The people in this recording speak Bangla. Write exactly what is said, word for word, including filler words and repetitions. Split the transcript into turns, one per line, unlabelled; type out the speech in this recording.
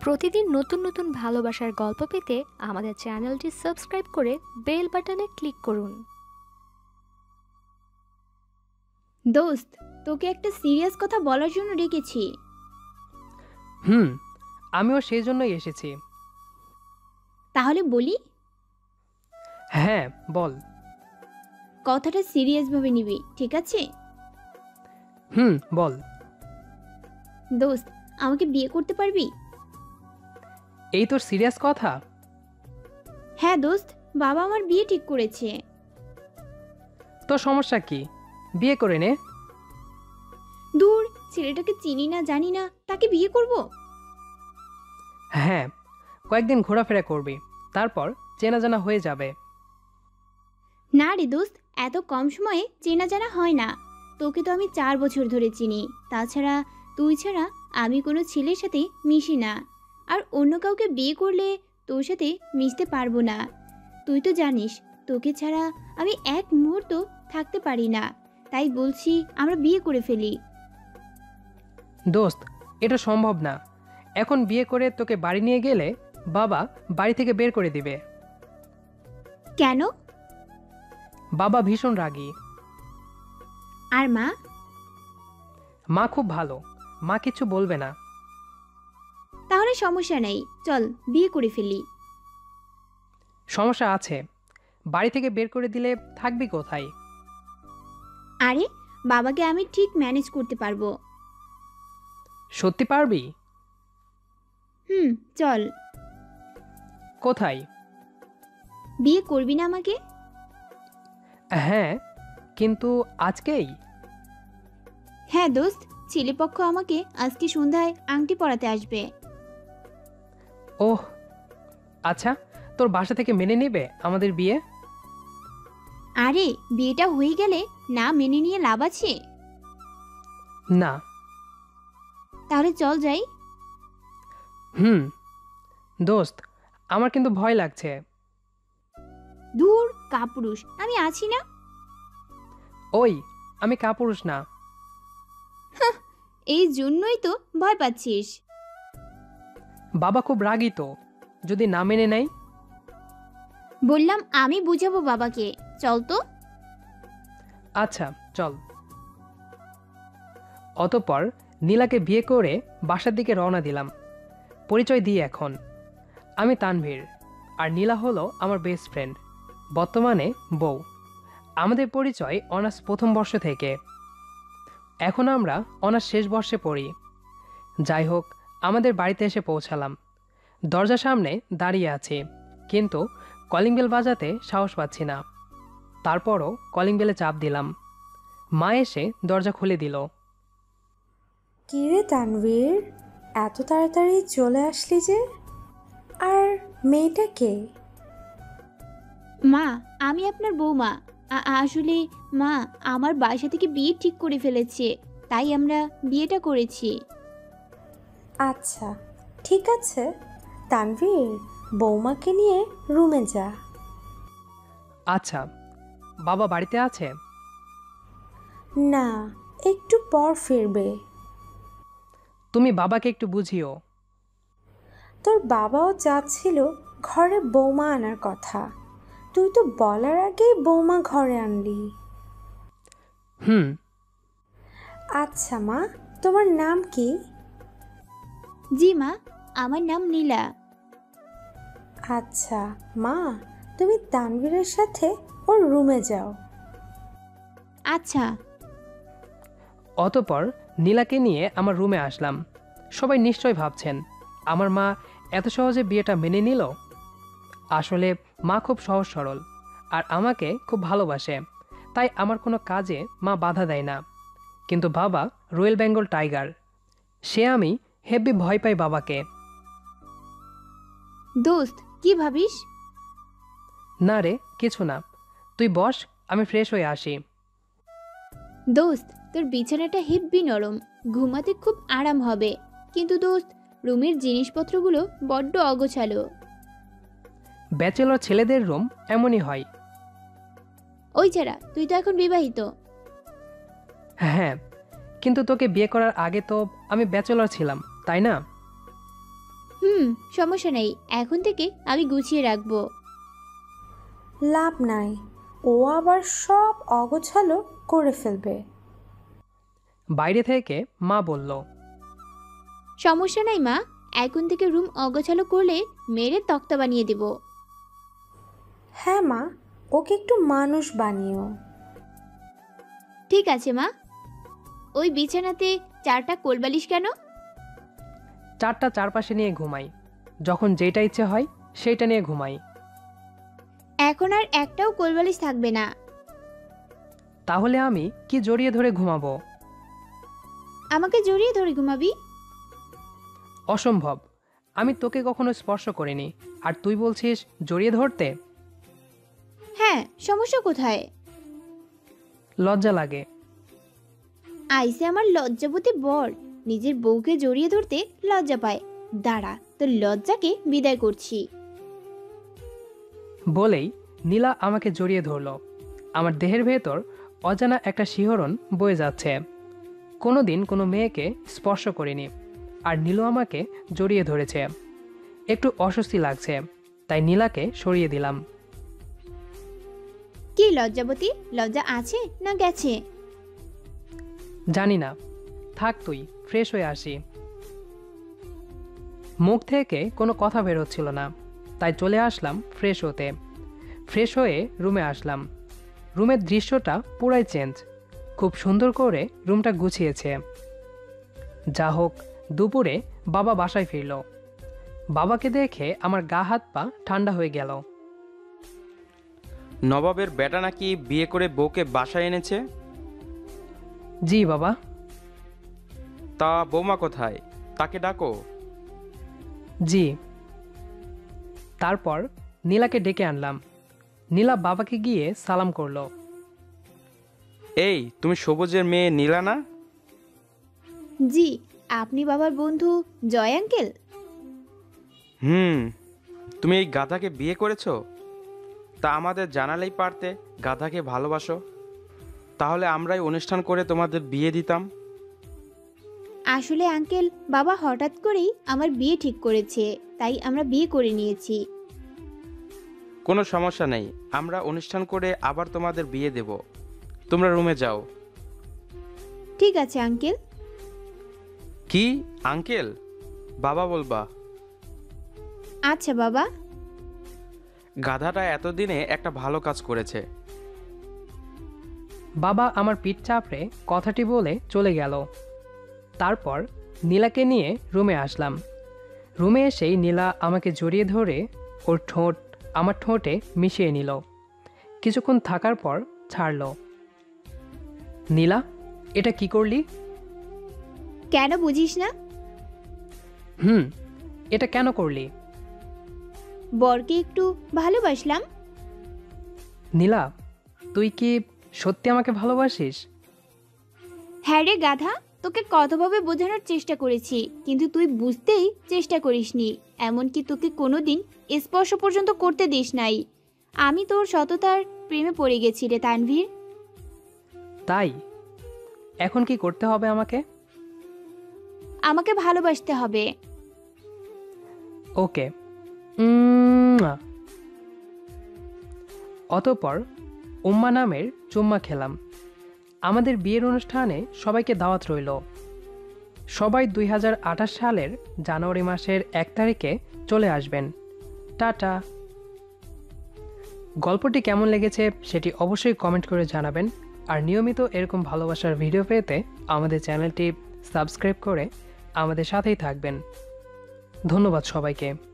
প্রতিদিন নতুন নতুন ভালোবাসার গল্প পেতে আমাদের চ্যানেলটি সাবস্ক্রাইব করে বেল বাটনে ক্লিক করুন।
দোস্ত, তোকে একটা সিরিয়াস কথা বলার জন্য ডেকেছি।
হুম, আমিও সেই জন্যই এসেছি।
তাহলে বলি?
হ্যাঁ, বল।
কথাটা সিরিয়াসভাবে নিবি, ঠিক আছে?
হুম, বল।
দোস্ত, আমাকে বিয়ে করতে পারবি?
এই তোর সিরিয়াস কথা?
হ্যাঁ দোস্ত, বাবা আমার বিয়ে ঠিক করেছে।
তোর সমস্যা কি? বিয়ে করে নে।
দূর, ছেলেটাকে চিনি না জানি না, তাকে বিয়ে করব?
হ্যাঁ, কয়েকদিন ঘোরাফেরা করবি, তারপর চেনা জানা হয়ে যাবে।
না রে দোস্ত, এত কম সময়ে চেনা জানা হয় না। তোকে তো আমি চার বছর ধরে চিনি। তাছাড়া তুই ছাড়া আমি কোনো ছেলের সাথে মিশি না, আর অন্য কাউকে বিয়ে করলে তোর সাথে মিশতে পারবো না। তুই তো জানিস, তোকে ছাড়া আমি এক মুহূর্ত থাকতে পারি না। তাই বলছি আমরা বিয়ে করে ফেলি।
দোস্ত, এটা সম্ভব না। এখন বিয়ে করে তোকে বাড়ি নিয়ে গেলে বাবা বাড়ি থেকে বের করে দিবে।
কেন?
বাবা ভীষণ রাগী।
আর মা?
মা খুব ভালো, মা কিছু বলবে না।
তাহলে সমস্যা নেই, চল বিয়ে করে ফেলি।
সমস্যা আছে। বাড়ি থেকে বের করে দিলে থাকবি কোথায়?
আরে, বাবাকে আমি ঠিক ম্যানেজ করতে পারবো।
সত্যি পারবি?
হুম, চল।
কোথায়?
বিয়ে করবি না আমাকে?
হ্যাঁ, কিন্তু আজকেই?
হ্যাঁ দোস্ত, ছেলেপক্ষ আমাকে আজকে সন্ধ্যায় আংটি পরাতে আসবে।
ওহ আচ্ছা, তোর বাসা থেকে মেনে নেবে আমাদের বিয়ে?
আরে, বিয়েটা হয়ে গেলে না মেনে নিয়ে লাভ আছে?
না।
তাহলে চল যাই।
হুম। দোস্ত, আমার কিন্তু ভয় লাগছে।
দূর কাপুরুষ, আমি আছি না।
ওই, আমি কাপুরুষ না।
এই জন্যই তো ভয় পাচ্ছিস।
বাবা খুব রাগী তো, যদি না মেনে নেয়?
বললাম আমি বুঝাবো বাবাকে, চল তো।
আচ্ছা চল। অতঃপর নীলাকে বিয়ে করে বাসার দিকে রওনা দিলাম। পরিচয় দিই এখন, আমি তানভীর, আর নীলা হলো আমার বেস্ট ফ্রেন্ড, বর্তমানে বউ। আমাদের পরিচয় অনার্স প্রথম বর্ষ থেকে। এখন আমরা অনার্স শেষ বর্ষে পড়ি। যাই হোক, আমাদের বাড়িতে এসে পৌঁছালাম। দরজার সামনে দাঁড়িয়ে আছি, কিন্তু কলিং বেল বাজাতে সাহস পাচ্ছি না। তারপরও কলিং বেলে চাপ দিলাম। মা এসে দরজা খুলে দিল।
কি রে তানভীর, এত তাড়াতাড়ি চলে আসলি যে? আর মেয়েটা কে?
মা, আমি আপনার বৌমা। আ- আসলে মা, আমার বাসা থেকে বিয়ে ঠিক করে ফেলেছে, তাই আমরা বিয়েটা করেছি।
আচ্ছা ঠিক আছে, তানভীর বৌমাকে নিয়ে রুমে যা।
আচ্ছা, বাবা বাড়িতে আছে?
না, একটু পর ফিরবে।
তুমি বাবাকে একটু বুঝিও।
তোর বাবাও চাচ্ছিল ঘরে বৌমা আনার কথা, তুই তো বলার আগেই বৌমা ঘরে আনলি।
হুম।
আচ্ছা মা, তোমার নাম কি?
জি মা, আমার নাম নীলা।
আচ্ছা মা, তুমি তানভীরের সাথে ওর রুমে যাও।
আচ্ছা।
অতঃপর নীলাকে নিয়ে আমার রুমে আসলাম। সবাই নিশ্চয় ভাবছেন আমার মা এত সহজে বিয়েটা মেনে নিল। আসলে মা খুব সহজ সরল, আর আমাকে খুব ভালোবাসে, তাই আমার কোনো কাজে মা বাধা দেয় না। কিন্তু বাবা রয়্যাল বেঙ্গল টাইগার, সে আমি হেব্বি ভয় পাই বাবাকে।
দোস্ত, কি ভাবিস?
না রে, কিছু না, তুই বস, আমি ফ্রেশ হয়ে আসি।
দোস্ত, তোর বিছানাটা হেব্বি নরম, ঘুমাতে খুব আরাম হবে। কিন্তু দোস্ত, রুমের জিনিসপত্রগুলো বড্ড অগোছালো।
ব্যাচেলর ছেলেদের রুম এমনই হয়।
ওই ছাড়া তুই তো এখন বিবাহিত।
হ্যাঁ, কিন্তু তোকে বিয়ে করার আগে তো আমি ব্যাচেলর ছিলাম, তাই না?
হুম, সমস্যা নেই, এখন থেকে আমি গুছিয়ে রাখবো।
লাভ নাই, ও আবার সব অগোছালো করে ফেলবে।
বাইরে থেকে মা বলল,
সমস্যা নাই মা, এখন থেকে রুম অগোছালো করলে মেরে তক্তা বানিয়ে দেব।
হ্যাঁ মা, ওকে একটু মানুষ বানিও।
ঠিক আছে মা। ওই বিছানাতে চারটা কোলবালিশ কেন?
চারটা চারপাশে নিয়ে ঘুমাই, যখন যেটা ইচ্ছে হয় সেইটা নিয়ে ঘুমাই।
এখন আর একটাও কোলবালিশ থাকবে না।
তাহলে আমি কি জড়িয়ে ধরে ঘুমাবো?
আমাকে জড়িয়ে ধরে ঘুমাবি?
অসম্ভব, আমি তোকে কখনো স্পর্শ করিনি, আর তুই বলছিস জড়িয়ে ধরতে?
হ্যাঁ, সমস্যা কোথায়?
লজ্জা লাগে।
আইসে আমার লজ্জাবতী বর নিজের বউকে জড়িয়ে ধরতে লজ্জা পায়। দাঁড়া, তোর লজ্জাকে বিদায় করছি।
বলেই নীলা আমাকে জড়িয়ে ধরল। আমার দেহের ভেতর অজানা একটা শিহরণ বয়ে যাচ্ছে। কোনোদিন কোনো মেয়েকে স্পর্শ করিনি, আর নীলু আমাকে জড়িয়ে ধরেছে। একটু অস্বস্তি লাগছে, তাই নীলাকে সরিয়ে দিলাম।
কি লজ্জাবতী, লজ্জা আছে না গেছে?
জানি না, থাক তুই, ফ্রেশ হয়ে আসি। মুখ থেকে কোনো কথা বেরোচ্ছিল না, তাই চলে আসলাম ফ্রেশ হতে। ফ্রেশ হয়ে রুমে আসলাম। রুমের দৃশ্যটা পুরাই চেঞ্জ, খুব সুন্দর করে রুমটা গুছিয়েছে। যা হোক, দুপুরে বাবা বাসায় ফিরল। বাবাকে দেখে আমার গা হাত পা ঠান্ডা হয়ে গেল।
নবাবের বেটা নাকি বিয়ে করে বউকে বাসায় এনেছে?
জি বাবা।
তা বৌমা কোথায়? তাকে ডাকো।
জি। তারপর নীলাকে ডেকে আনলাম। নীলা বাবাকে গিয়ে সালাম করলো।
এই, তুমি সবুজের মেয়ে নীলা না?
জি, আপনি বাবার বন্ধু জয় আঙ্কেল?
হুম। তুমি এই গাধাকে বিয়ে করেছো? তা আমাদের জানালেই পারতে গাধাকে ভালোবাসো, তাহলে আমরাই অনুষ্ঠান করে তোমাদের বিয়ে দিতাম।
আসলে আঙ্কেল, বাবা হঠাৎ করেই আমার বিয়ে ঠিক করেছে, তাই আমরা বিয়ে করে নিয়েছি।
কোনো সমস্যা নেই, আমরা অনুষ্ঠান করে আবার তোমাদের বিয়ে দেব। তোমরা রুমে যাও।
ঠিক আছে আঙ্কেল।
কি আঙ্কেল? বাবা বলবা।
আচ্ছা বাবা।
গাধাটা এতদিনে একটা ভালো কাজ করেছে।
বাবা আমার পিঠ চাপড়ে কথাটি বলে চলে গেল। তারপর নীলাকে নিয়ে রুমে আসলাম। রুমে এসেই নীলা আমাকে জড়িয়ে ধরে ওর ঠোঁট আমার ঠোঁটে মিশিয়ে নিল। কিছুক্ষণ থাকার পর ছাড়ল। নীলা, এটা কি করলি?
কেন বুঝিস না?
হুম, এটা কেন করলি?
বরকে একটু ভালোবাসলাম।
নীলা, তুই কি সত্যি আমাকে ভালোবাসিস?
হ্যাঁ রে গাধা, তোকে কতভাবে বোঝানোর চেষ্টা করেছি, কিন্তু তুই বুঝতেই চেষ্টা করিসনি। এমনকি তোকে কোনোদিন স্পর্শ পর্যন্ত করতে দিস নাই। আমি তোর সততার প্রেমে পড়ে গেছি রে তানভীর।
তাই এখন কি করতে হবে আমাকে?
আমাকে ভালোবাসতে হবে।
ওকে। উম, অতঃপর উম্মা নামের চুম্মা খেলাম। আমাদের বিয়ের অনুষ্ঠানে সবাইকে দাওয়াত রইল। সবাই দুই হাজার আঠাশ সালের জানুয়ারি মাসের এক তারিখে চলে আসবেন। টাটা। গল্পটি কেমন লেগেছে সেটি অবশ্যই কমেন্ট করে জানাবেন। আর নিয়মিত এরকম ভালোবাসার ভিডিও পেতে আমাদের চ্যানেলটি সাবস্ক্রাইব করে আমাদের সাথেই থাকবেন। ধন্যবাদ সবাইকে।